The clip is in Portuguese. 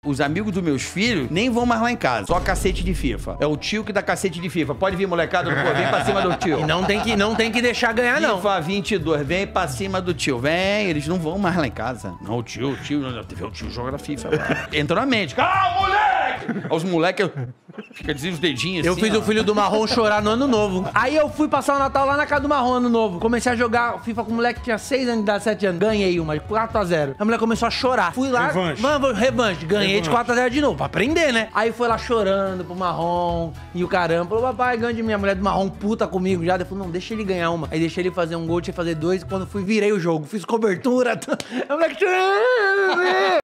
Os amigos dos meus filhos nem vão mais lá em casa. Só cacete de FIFA. É o tio que dá cacete de FIFA. Pode vir, molecada, pô, vem pra cima do tio. E não tem que deixar ganhar, não. FIFA 22, vem pra cima do tio. Vem, eles não vão mais lá em casa. Não, o tio joga na FIFA. Entrou na mente. Calma, moleque! Os moleques fica dizendo os dedinhos Eu assim, fiz ó. o filho do Marrom chorar no Ano Novo. Aí eu fui passar o Natal lá na casa do Marrom, Ano Novo. Comecei a jogar FIFA com o moleque que tinha 6 anos de idade, 7 anos. Ganhei uma, 4x0. A mulher começou a chorar. Fui lá, revanche. Ganhei de 4x0 de novo, pra aprender, né? Aí foi lá chorando pro Marrom e o caramba. Falou, papai, ganha de mim. A mulher do Marrom puta comigo já. Eu falei, não, deixa ele ganhar uma. Aí deixei ele fazer um gol, tinha que fazer 2. Quando fui, virei o jogo. Fiz cobertura. A moleque chorando.